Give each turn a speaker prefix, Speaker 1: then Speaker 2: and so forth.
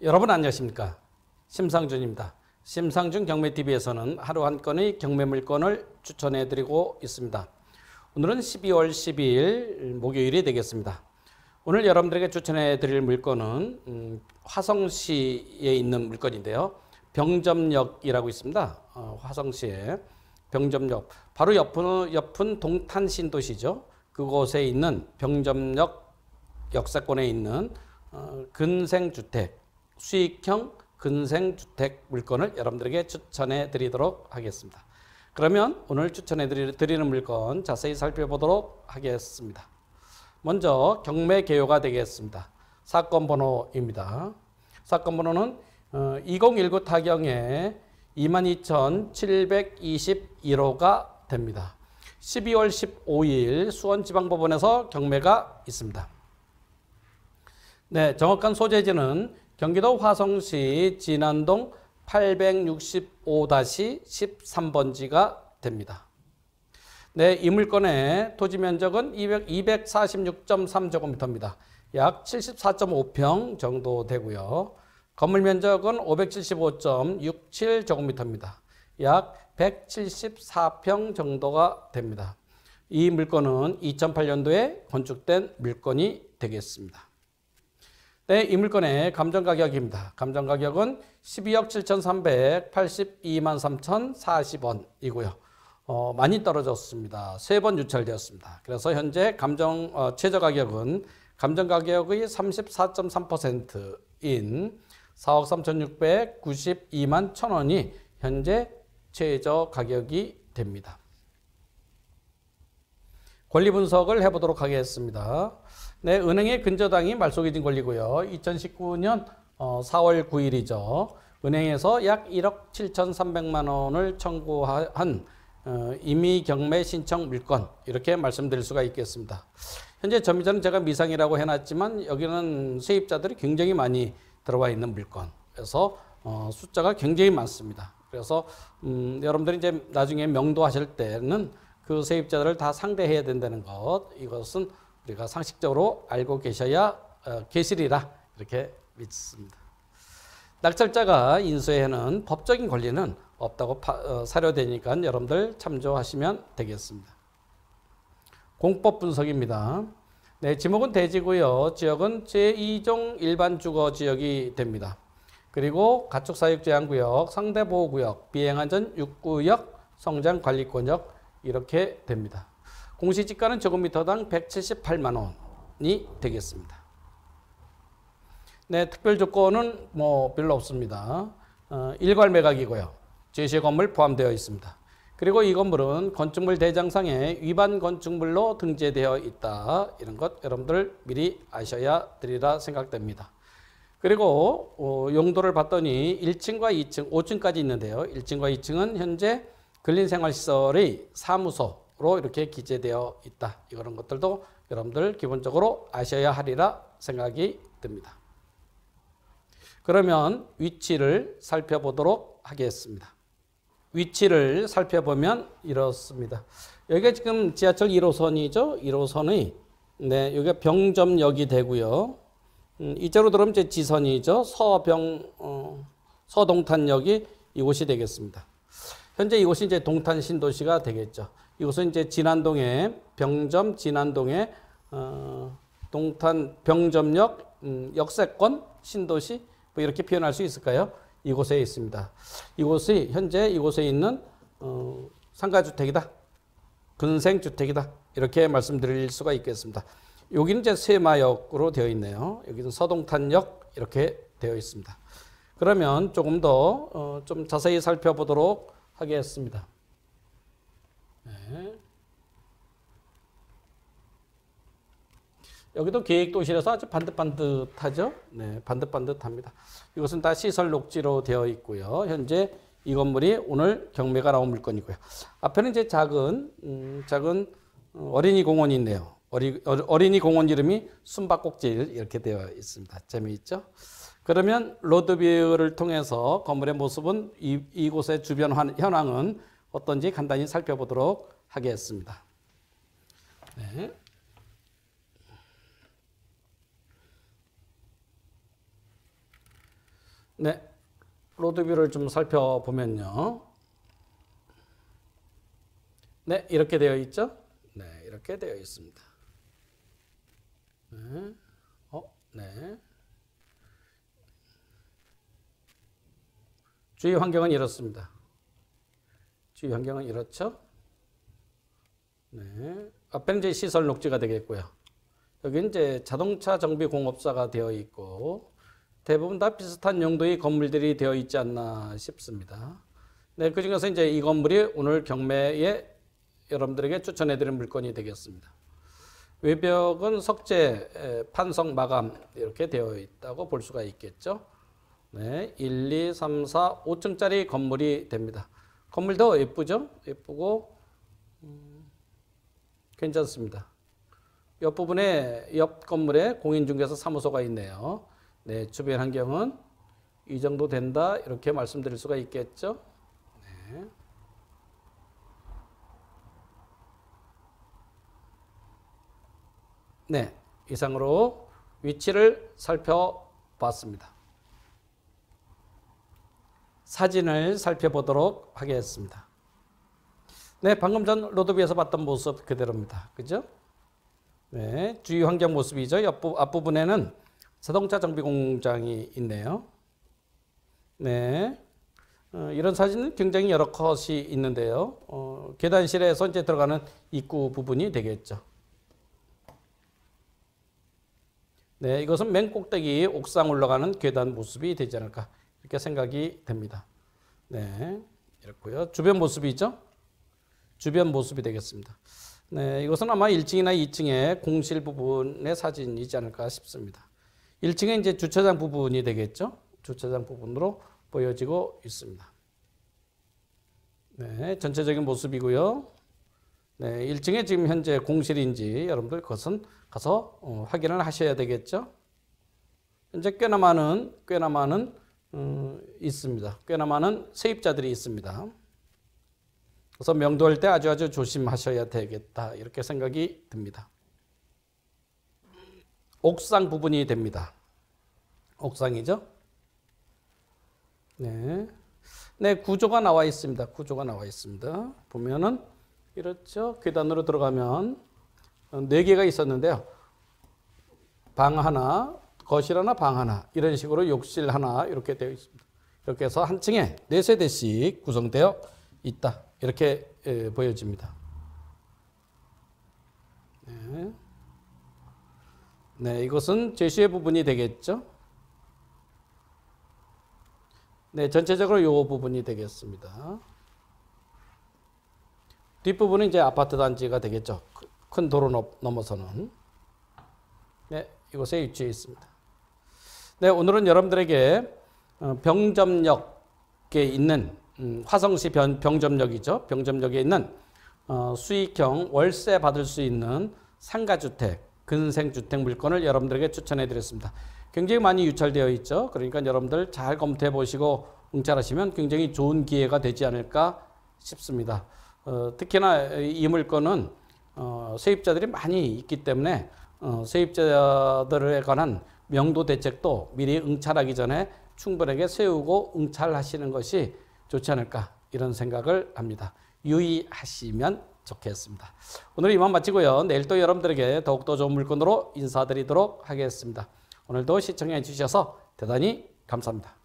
Speaker 1: 여러분 안녕하십니까? 심상준입니다. 심상준 경매TV에서는 하루 한 건의 경매 물건을 추천해 드리고 있습니다. 오늘은 12월 12일 목요일이 되겠습니다. 오늘 여러분들에게 추천해 드릴 물건은 화성시에 있는 물건인데요. 병점역이라고 있습니다. 화성시에 병점역, 바로 옆은 동탄 신도시죠. 그곳에 있는 병점역 역세권에 있는 근생주택, 수익형 근생주택 물건을 여러분들에게 추천해 드리도록 하겠습니다. 그러면 오늘 추천해 드리는 물건 자세히 살펴보도록 하겠습니다. 먼저 경매 개요가 되겠습니다. 사건 번호입니다. 사건 번호는 2019 타경에 22,721호가 됩니다. 12월 15일 수원지방법원에서 경매가 있습니다. 네, 정확한 소재지는 경기도 화성시 진안동 865-13번지가 됩니다. 네, 이 물건의 토지 면적은 246.3제곱미터입니다. 약 74.5평 정도 되고요. 건물 면적은 575.67제곱미터입니다. 약 174평 정도가 됩니다. 이 물건은 2008년도에 건축된 물건이 되겠습니다. 네, 이 물건의 감정가격입니다. 감정가격은 12억 7,382만 3,040원이고요. 많이 떨어졌습니다. 3번 유찰되었습니다. 그래서 현재 최저가격은 감정가격의 34.3%인 4억 3,692만 1,000원이 현재 최저가격이 됩니다. 권리 분석을 해보도록 하겠습니다. 네, 은행의 근저당이 말소기준 권리고요. 2019년 4월 9일이죠. 은행에서 약 1억 7,300만 원을 청구한 임의 경매 신청 물건, 이렇게 말씀드릴 수가 있겠습니다. 현재 점유자는 제가 미상이라고 해놨지만 여기는 세입자들이 굉장히 많이 들어와 있는 물건, 그래서 숫자가 굉장히 많습니다. 그래서 여러분들이 이제 나중에 명도하실 때는 그 세입자들을 다 상대해야 된다는 것, 이것은 우리가 상식적으로 알고 계시리라 이렇게 믿습니다. 낙찰자가 인수에는 법적인 권리는 없다고 사료되니까 여러분들 참조하시면 되겠습니다. 공법 분석입니다. 네, 지목은 대지고요. 지역은 제2종 일반주거지역이 됩니다. 그리고 가축사육제한구역, 상대보호구역, 비행안전 6구역, 성장관리권역 이렇게 됩니다. 공시지가는 제곱미터당 178만 원이 되겠습니다. 네, 특별 조건은 별로 없습니다. 일괄 매각이고요. 제시의 건물 포함되어 있습니다. 그리고 이 건물은 건축물 대장상에 위반 건축물로 등재되어 있다. 이런 것 여러분들 미리 아셔야 되리라 생각됩니다. 그리고 용도를 봤더니 1층과 2층, 5층까지 있는데요. 1층과 2층은 현재 근린생활시설의 사무소 로 이렇게 기재되어 있다. 이런 것들도 여러분들 기본적으로 아셔야 하리라 생각이 듭니다. 그러면 위치를 살펴보도록 하겠습니다. 위치를 살펴보면 이렇습니다. 여기가 지금 지하철 1호선이죠. 1호선의 네, 여기가 병점역이 되고요. 이쪽으로 들어오면 이제 지선이죠. 서동탄역이 이곳이 되겠습니다. 현재 이곳이 이제 동탄 신도시가 되겠죠. 이곳은 이제 진안동의 동탄 병점역 역세권 신도시 뭐 이렇게 표현할 수 있을까요? 이곳에 있습니다. 현재 이곳에 있는 상가주택이다, 근생주택이다 이렇게 말씀드릴 수가 있겠습니다. 여기는 이제 세마역으로 되어 있네요. 여기는 서동탄역 이렇게 되어 있습니다. 그러면 조금 더 좀 자세히 살펴보도록 하겠습니다. 네. 여기도 계획도시라서 아주 반듯반듯하죠. 네, 반듯반듯합니다. 이것은 다 시설 녹지로 되어 있고요. 현재 이 건물이 오늘 경매가 나온 물건이고요. 앞에는 이제 작은 어린이 공원이 있네요. 어린이 공원 이름이 숨바꼭질 이렇게 되어 있습니다. 재미있죠? 그러면 로드뷰를 통해서 건물의 모습은 이곳의 주변 현황은 어떤지 간단히 살펴보도록 하겠습니다. 네. 네, 로드뷰를 좀 살펴보면요. 네, 이렇게 되어 있죠? 네, 이렇게 되어 있습니다. 네, 네. 주위 환경은 이렇습니다. 주위 환경은 이렇죠? 네, 앞에는 이제 시설 녹지가 되겠고요. 여기 이제 자동차 정비 공업사가 되어 있고 대부분 다 비슷한 용도의 건물들이 되어 있지 않나 싶습니다. 네, 그 중에서 이제 이 건물이 오늘 경매에 여러분들에게 추천해드린 물건이 되겠습니다. 외벽은 석재, 판석 마감 이렇게 되어 있다고 볼 수가 있겠죠. 네, 1, 2, 3, 4, 5층짜리 건물이 됩니다. 건물도 예쁘죠? 예쁘고 괜찮습니다. 옆 부분에 옆 건물에 공인중개사 사무소가 있네요. 네, 주변 환경은 이 정도 된다 이렇게 말씀드릴 수가 있겠죠. 네. 네, 이상으로 위치를 살펴봤습니다. 사진을 살펴보도록 하겠습니다. 네, 방금 전 로드뷰에서 봤던 모습 그대로입니다. 그죠? 네, 주위 환경 모습이죠. 앞부분에는 자동차 정비 공장이 있네요. 네, 이런 사진은 굉장히 여러 컷이 있는데요. 계단실에서 이제 들어가는 입구 부분이 되겠죠. 네, 이것은 맨 꼭대기 옥상 올라가는 계단 모습이 되지 않을까 이렇게 생각이 됩니다. 네, 이렇고요. 주변 모습이죠. 주변 모습이 되겠습니다. 네, 이것은 아마 1층이나 2층의 공실 부분의 사진이지 않을까 싶습니다. 1층에 이제 주차장 부분이 되겠죠. 주차장 부분으로 보여지고 있습니다. 네, 전체적인 모습이고요. 네, 1층에 지금 현재 공실인지 여러분들 그것은 가서 확인을 하셔야 되겠죠. 현재 꽤나 많은 있습니다. 꽤나 많은 세입자들이 있습니다. 그래서 명도할 때 아주 조심하셔야 되겠다 이렇게 생각이 듭니다. 옥상 부분이 됩니다. 옥상이죠. 네, 네, 구조가 나와 있습니다. 구조가 나와 있습니다. 보면은 이렇죠. 계단으로 들어가면 4개가 있었는데요. 방 하나, 거실 하나, 방 하나 이런 식으로 욕실 하나 이렇게 되어 있습니다. 이렇게 해서 한 층에 4세대씩 구성되어 있다. 이렇게 보여집니다. 네. 네, 이것은 제시의 부분이 되겠죠. 네, 전체적으로 이 부분이 되겠습니다. 뒷부분은 이제 아파트 단지가 되겠죠. 큰 도로 넘어서는. 네, 이곳에 위치해 있습니다. 네, 오늘은 여러분들에게 병점역에 있는 화성시 병점역이죠. 병점역에 있는 수익형 월세 받을 수 있는 상가주택, 근생주택 물건을 여러분들에게 추천해 드렸습니다. 굉장히 많이 유찰되어 있죠. 그러니까 여러분들 잘 검토해 보시고 응찰하시면 굉장히 좋은 기회가 되지 않을까 싶습니다. 특히나 이 물건은 세입자들이 많이 있기 때문에 세입자들에 관한 명도 대책도 미리 응찰하기 전에 충분하게 세우고 응찰하시는 것이 좋지 않을까 이런 생각을 합니다. 유의하시면 좋겠습니다. 오늘 이만 마치고요. 내일 또 여러분들에게 더욱더 좋은 물건으로 인사드리도록 하겠습니다. 오늘도 시청해 주셔서 대단히 감사합니다.